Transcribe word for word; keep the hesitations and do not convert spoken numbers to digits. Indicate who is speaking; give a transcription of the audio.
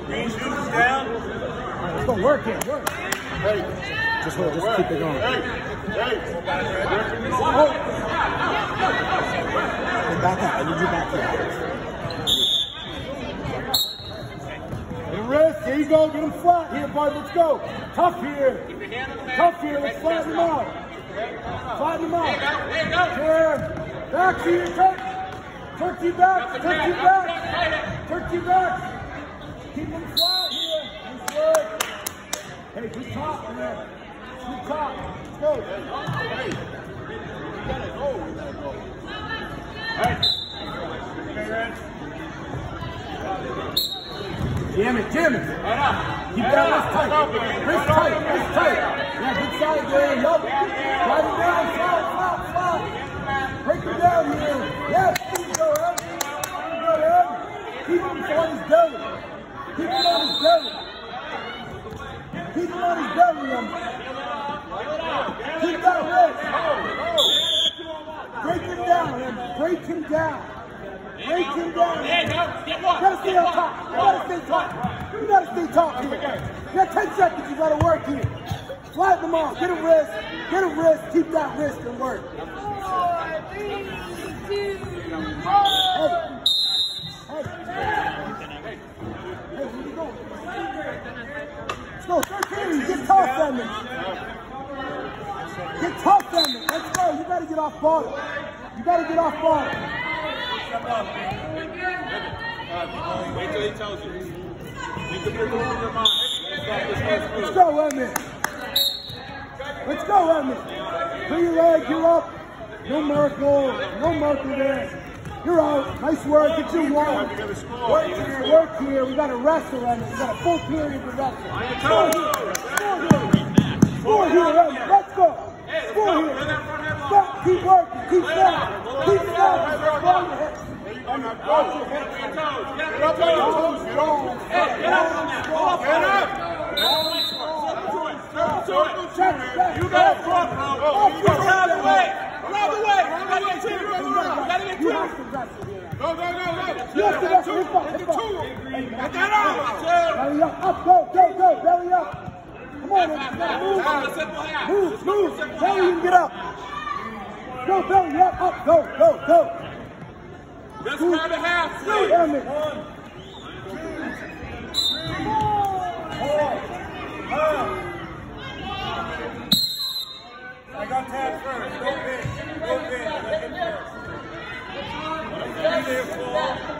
Speaker 1: Green shoes down.
Speaker 2: Let's go work here, work. Hey. Just hold, just work. Keep it going. Hey, hey. Oh. Hey, back up, I need you back here. Get him wrist, there you go, get him flat here, bud, let's go. Tough here. Tough here, let's flatten him out. Flatten him out. Here. Back to your turkey. Turkey back, turkey back. Turkey back. Keep him flat here. Nice work. Hey, good top, man. Good top. Let's go. Hey. Jam it, jam it. Keep that wrist tight. Wrist tight, wrist tight. Yeah, good side there. Yup. Drive it down. Flat, flat, flat. Break it down here. Yes, keep going. Go ahead. Keep him on his belly. Keep him on his belly. Keep him on his belly. Keep that wrist. Break him down. Break him down. Break him down. You gotta stay on top. You gotta stay top. You gotta stay top here. You got ten seconds. You gotta work here. Flatten them off. Get a wrist. Get a wrist. Keep that wrist and work. Hey. Hey. Hey, where you going? Let's go. thirteen. Get tough, Edmund. Get tough, Edmund. Let's go. You gotta get off bottom. You gotta get off bottom.
Speaker 1: Wait till he tells you. You can move your mind.
Speaker 2: Let's go, Edmund. Let's go, Edmund. Put your leg, you're up. No miracle, no miracle there. You're out. Nice work. Get you one. Work here, work here. We got to wrestle, Edmund. We got a full period to wrestle. Score here. Score here, Edmund. Let's go. Score here. Stop. Keep working. Keep snapping. Keep snapping. Roll your hips. Roll your hips. Get up on your toes. Get up. Get up. Get up.
Speaker 1: You got to front, bro. Get out of the way. Around the way. You gotta get two. You gotta get two.
Speaker 2: You have to wrestle here.
Speaker 1: Go, go, go, go.
Speaker 2: You have to wrestle. Lift up, lift up.
Speaker 1: Get that out.
Speaker 2: Belly up, up, go, go, go, belly up. Come on, move. Move, move. Belly, you can get up. Go, belly up, up, go, go, go.
Speaker 1: Let's grab a half.
Speaker 2: Three. One, two, three, four, five.
Speaker 1: I got Tad first. Go big. Go big. Let him first.